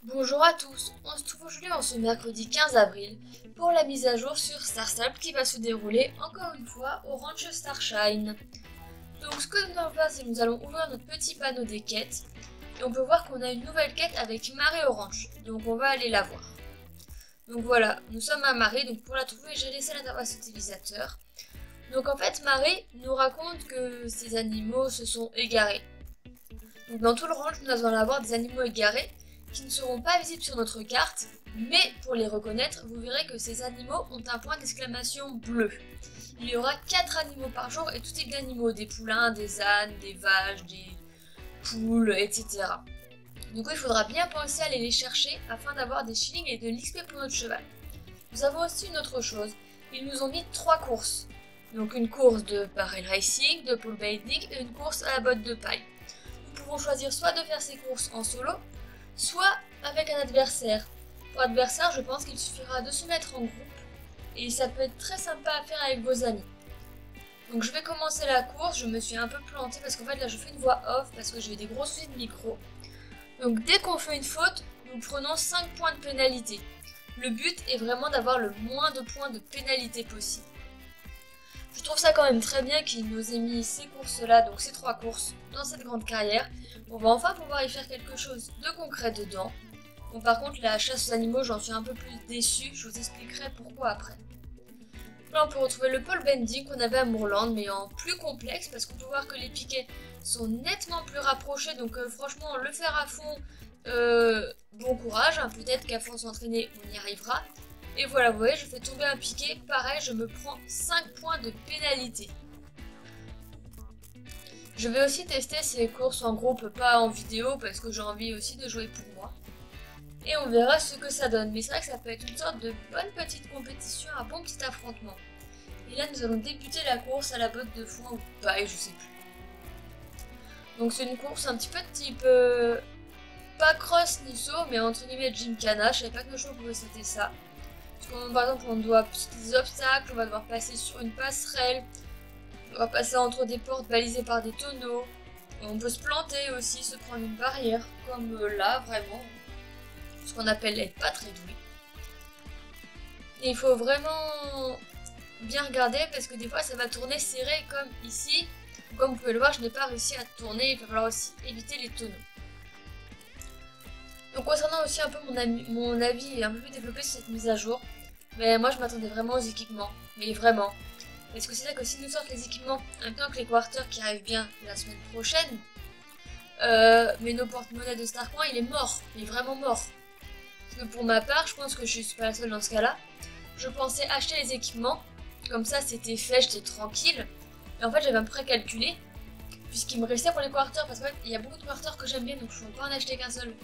Bonjour à tous, on se trouve aujourd'hui en ce mercredi 15 avril pour la mise à jour sur Star Stable qui va se dérouler encore une fois au Ranch Starshine. Donc ce que nous allons faire, c'est que nous allons ouvrir notre petit panneau des quêtes et on peut voir qu'on a une nouvelle quête avec Marie au ranch, donc on va aller la voir. Donc voilà, nous sommes à Marie, donc pour la trouver j'ai laissé l'interface utilisateur. Donc en fait Marie nous raconte que ces animaux se sont égarés. Donc dans tout le ranch nous allons avoir des animaux égarés qui ne seront pas visibles sur notre carte, mais pour les reconnaître, vous verrez que ces animaux ont un point d'exclamation bleu. Il y aura 4 animaux par jour et tout type d'animaux, des poulains, des ânes, des vaches, des poules, etc. Du coup, il faudra bien penser à aller les chercher afin d'avoir des shillings et de l'XP pour notre cheval. Nous avons aussi une autre chose, ils nous ont mis 3 courses. Donc une course de barrel racing, de pole baiting et une course à la botte de paille. Nous pouvons choisir soit de faire ces courses en solo, soit avec un adversaire. Pour adversaire, je pense qu'il suffira de se mettre en groupe et ça peut être très sympa à faire avec vos amis. Donc je vais commencer la course, je me suis un peu plantée parce qu'en fait là je fais une voix off parce que j'ai eu des gros soucis de micro. Donc dès qu'on fait une faute, nous prenons 5 points de pénalité. Le but est vraiment d'avoir le moins de points de pénalité possible. Je trouve ça quand même très bien qu'il nous ait mis ces courses-là, donc ces 3 courses, dans cette grande carrière. On va enfin pouvoir y faire quelque chose de concret dedans. Bon, par contre, la chasse aux animaux, j'en suis un peu plus déçue, je vous expliquerai pourquoi après. Là, on peut retrouver le pole bending qu'on avait à Moorland, mais en plus complexe, parce qu'on peut voir que les piquets sont nettement plus rapprochés, donc franchement, le faire à fond, bon courage, hein, peut-être qu'à force d'entraîner, on y arrivera. Et voilà, vous voyez, je fais tomber un piquet, pareil, je me prends 5 points de pénalité. Je vais aussi tester ces courses en groupe, pas en vidéo, parce que j'ai envie aussi de jouer pour moi. Et on verra ce que ça donne. Mais c'est vrai que ça peut être une sorte de bonne petite compétition, un bon petit affrontement. Et là, nous allons débuter la course à la botte de foin ou paille, je sais plus. Donc c'est une course un petit peu de type... pas cross ni saut, mais entre guillemets gymkhana. Je savais pas que nos chevaux pouvaient sauter ça. Parce que par exemple, on doit sauter des obstacles, on va devoir passer sur une passerelle. On va passer entre des portes balisées par des tonneaux. Et on peut se planter aussi, se prendre une barrière, comme là, vraiment. Ce qu'on appelle être pas très doué. Et il faut vraiment bien regarder parce que des fois ça va tourner serré comme ici. Comme vous pouvez le voir, je n'ai pas réussi à tourner, il va falloir aussi éviter les tonneaux. Donc concernant aussi un peu mon avis un peu plus développé sur cette mise à jour. Mais moi je m'attendais vraiment aux équipements, mais vraiment. Parce que c'est vrai que si nous sortent les équipements en même temps que les quarters qui arrivent bien la semaine prochaine, mais nos porte-monnaie de Starcoin il est mort, il est vraiment mort. Parce que pour ma part, je pense que je suis pas la seule dans ce cas-là. Je pensais acheter les équipements, comme ça c'était fait, j'étais tranquille. Et en fait j'avais un précalculé, puisqu'il me restait pour les quarters, parce qu'il y a beaucoup de quarters que j'aime bien, donc je ne peux pas en acheter qu'un seul.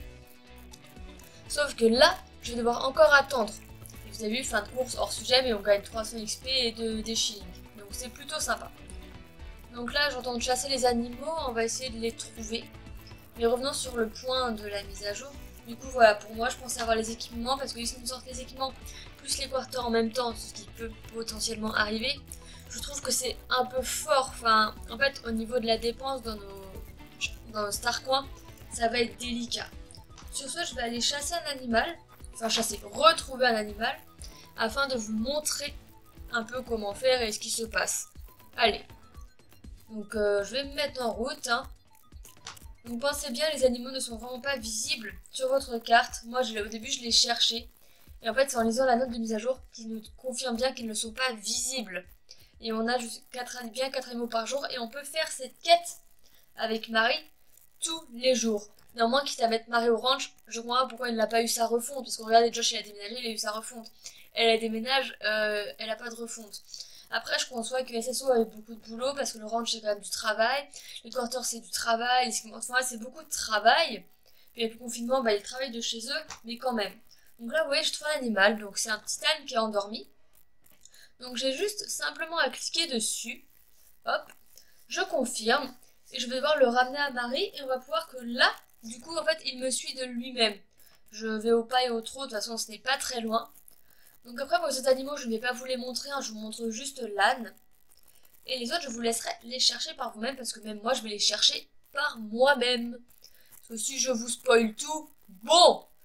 Sauf que là, je vais devoir encore attendre. Et vous avez vu, fin de course hors sujet, mais on gagne 300 XP et des shillings. Donc c'est plutôt sympa. Donc là, j'entends chasser les animaux, on va essayer de les trouver. Mais revenons sur le point de la mise à jour. Du coup, voilà, pour moi, je pensais avoir les équipements, parce que si nous sortent les équipements, plus les quarters en même temps, ce qui peut potentiellement arriver, je trouve que c'est un peu fort. Enfin, en fait, au niveau de la dépense dans nos Starcoins, ça va être délicat. Sur ce, je vais aller chasser un animal, enfin retrouver un animal, afin de vous montrer un peu comment faire et ce qui se passe. Allez, donc je vais me mettre en route, hein. Donc pensez bien, les animaux ne sont vraiment pas visibles sur votre carte. Moi, au début, je les cherchais. Et en fait, c'est en lisant la note de mise à jour qui nous confirme bien qu'ils ne sont pas visibles. Et on a bien 4 animaux par jour. Et on peut faire cette quête avec Marie tous les jours. Néanmoins, quitte à mettre Marie au ranch, je comprends pas pourquoi elle n'a pas eu sa refonte. Parce qu'on regardait Josh, il a déménagé, il a eu sa refonte. Elle a déménagé, elle n'a pas de refonte. Après, je conçois que SSO avait beaucoup de boulot parce que le ranch c'est quand même du travail, le quarter c'est du travail, enfin, c'est beaucoup de travail. Puis avec le confinement, ils travaillent de chez eux, mais quand même. Donc là, vous voyez, je trouve un animal, donc c'est un petit âne qui est endormi. Donc j'ai juste simplement à cliquer dessus, hop, je confirme, et je vais devoir le ramener à Marie, et on va pouvoir que là, du coup, en fait, il me suit de lui-même. Je vais au pas et au trot, de toute façon, ce n'est pas très loin. Donc après, pour les autres animaux, je ne vais pas vous les montrer, hein, je vous montre juste l'âne. Et les autres, je vous laisserai les chercher par vous-même, parce que même moi, je vais les chercher par moi-même. Parce que si je vous spoil tout, bon,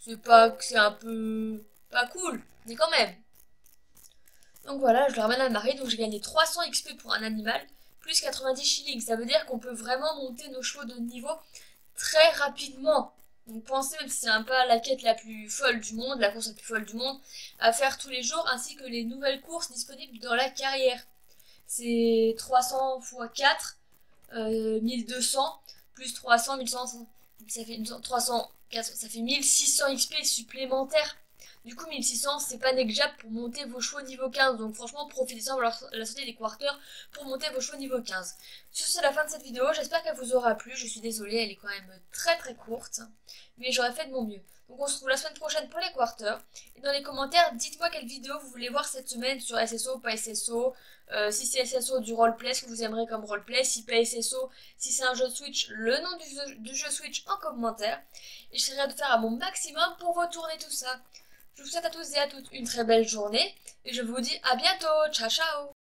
C'est pas que c'est un peu pas cool, mais quand même. Donc voilà, je le ramène à Marie, donc j'ai gagné 300 XP pour un animal, plus 90 shillings. Ça veut dire qu'on peut vraiment monter nos chevaux de niveau très rapidement. Donc pensez, même si c'est un peu la quête la plus folle du monde, la course la plus folle du monde, à faire tous les jours, ainsi que les nouvelles courses disponibles dans la carrière. C'est 300 x 4, 1200, plus 300, 1100, ça fait 300, ça fait 1600 XP supplémentaires. Du coup, 1600, c'est pas négligeable pour monter vos chevaux niveau 15. Donc franchement, profitez-en de la sortie des quarters pour monter vos chevaux niveau 15. Sur ce, c'est la fin de cette vidéo. J'espère qu'elle vous aura plu. Je suis désolée, elle est quand même très très courte. Mais j'aurais fait de mon mieux. Donc on se retrouve la semaine prochaine pour les quarters. Et dans les commentaires, dites-moi quelle vidéo vous voulez voir cette semaine sur SSO, pas SSO. Si c'est SSO, du roleplay, ce que vous aimerez comme roleplay. Si pas SSO, si c'est un jeu Switch, le nom du jeu Switch en commentaire. Et j'essaierai de faire à mon maximum pour retourner tout ça. Je vous souhaite à tous et à toutes une très belle journée. Et je vous dis à bientôt. Ciao ciao.